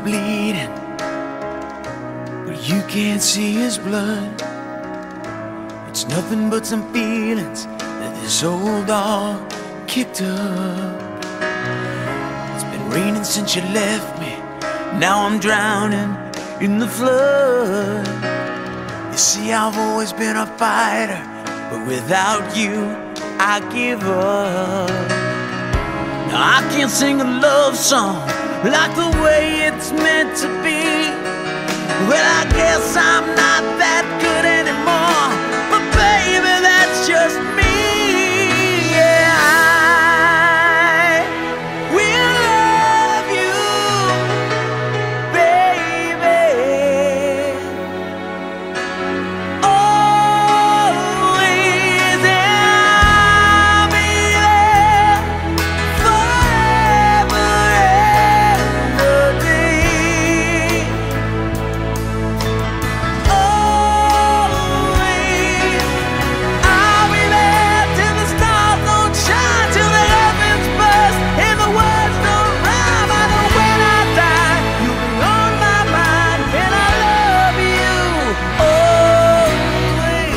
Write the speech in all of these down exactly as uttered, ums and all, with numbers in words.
bleeding, but you can't see his blood. It's nothing but some feelings that this old dog kicked up. It's been raining since you left me, now I'm drowning in the flood. You see, I've always been a fighter, but without you, I give up. Now I can't sing a love song like the way it's meant to be. Well, I guess I'm not that good anymore, but baby, that's just me. Yeah, I will love you, baby, always, and I'll be there forever and a day. Always, I'll be there till the stars don't shine, till the heavens burst and the words don't rhyme. I know when I die, you'll be on my mind, and I love you always.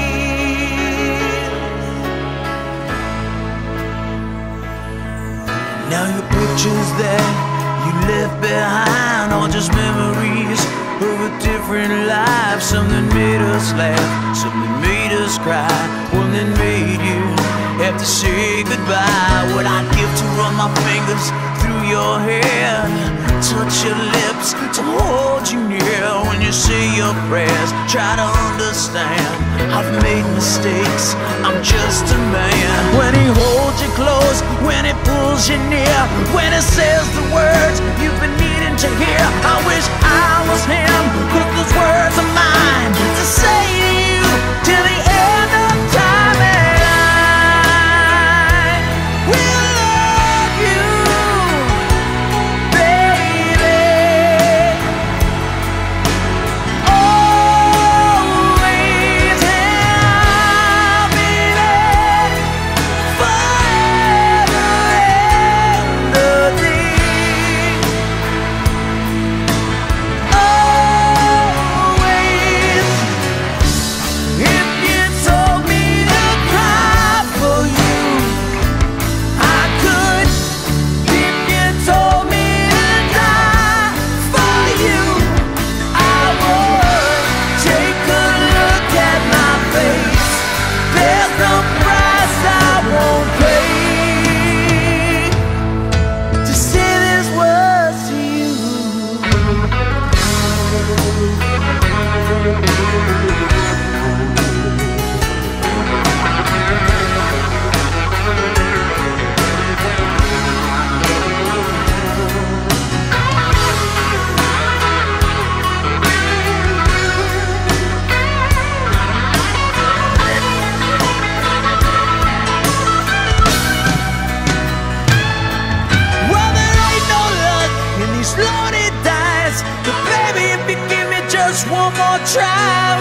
Now your pictures that you left behind are just memories of a different life. Something made us laugh, something made us cry, one that made you have to say goodbye. What I'd give to run my fingers through your hair, touch your lips, to hold you near when you say your prayers. Try to understand, I've made mistakes, I'm just a man. When he holds you close, when he pulls you near, when he says the words you've been needing to hear, I wish I was him, 'cause those words are mine to say to you till the end of time. And I will love you, baby, always, and I'll be there forever and a day. Always, if you told me to cry for you, I could. If you told me to die for you, I would. Take a look at my face, there's no price I won't pay to say these words to you. Well, there ain't no luck in these loaded dice, but baby, if you give me just one more try,